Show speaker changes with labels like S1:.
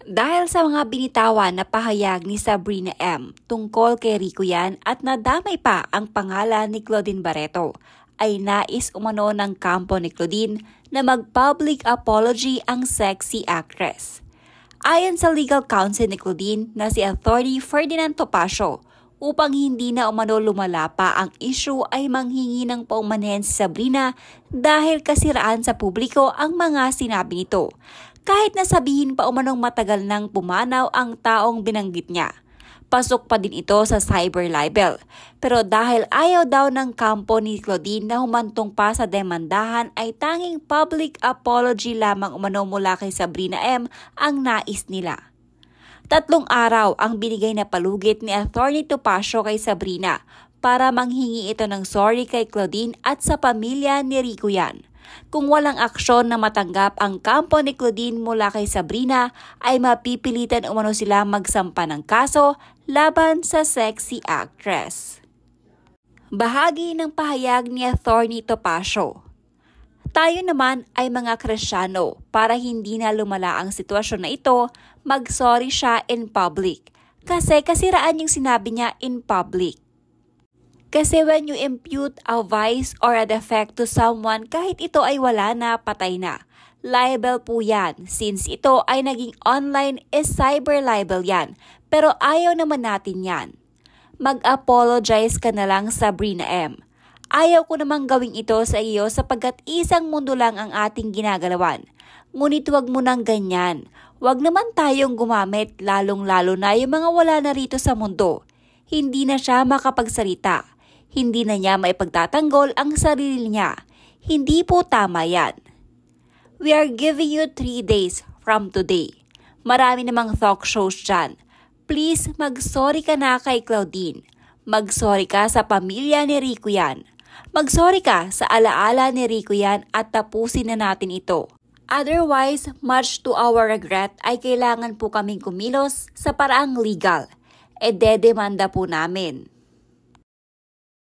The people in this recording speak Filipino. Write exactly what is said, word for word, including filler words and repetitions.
S1: Dahil sa mga binitawan na pahayag ni Sabrina M. tungkol kay Rico Yan at nadamay pa ang pangalan ni Claudine Barreto, ay nais umano ng kampo ni Claudine na mag-public apology ang sexy actress. Ayon sa legal counsel ni Claudine na si Attorney Ferdinand Topacio, upang hindi na umano lumala pa ang issue ay manghingi ng paumanhin si Sabrina dahil kasiraan sa publiko ang mga sinabi nito. Kahit na sabihin pa umanong matagal nang pumanaw ang taong binanggit niya. Pasok pa din ito sa cyber libel. Pero dahil ayaw daw ng kampo ni Claudine na humantong pa sa demandahan ay tanging public apology lamang umano mula kay Sabrina M. ang nais nila. Tatlong araw ang binigay na palugit ni Attorney Topacio kay Sabrina para manghingi ito ng sorry kay Claudine at sa pamilya ni Rico Yan. Kung walang aksyon na matanggap ang kampo ni Claudine mula kay Sabrina, ay mapipilitan umano sila magsampa ng kaso laban sa sexy actress. Bahagi ng pahayag ni Attorney Topacio. Tayo naman ay mga Kristiyano, para hindi na lumala ang sitwasyon na ito, mag-sorry siya in public. Kasi kasiraan yung sinabi niya in public. Kasi when you impute a vice or a defect to someone, kahit ito ay wala na, patay na. Libel po yan. Since ito ay naging online, is cyber libel yan. Pero ayaw naman natin yan. Mag-apologize ka na lang, Sabrina M. Ayaw ko namang gawing ito sa iyo sapagkat isang mundo lang ang ating ginagalawan. Ngunit huwag mo nang ganyan. Huwag naman tayong gumamit, lalong-lalo na yung mga wala na rito sa mundo. Hindi na siya makapagsalita. Hindi na niya maipagtatanggol ang sarili niya. Hindi po tama yan. We are giving you three days from today. Marami namang talk shows dyan. Please mag-sorry ka na kay Claudine. Mag-sorry ka sa pamilya ni Rico Yan. Mag-sorry ka sa alaala ni Rico Yan at tapusin na natin ito. Otherwise, much to our regret ay kailangan po kaming kumilos sa paraang legal. E dedemanda po namin.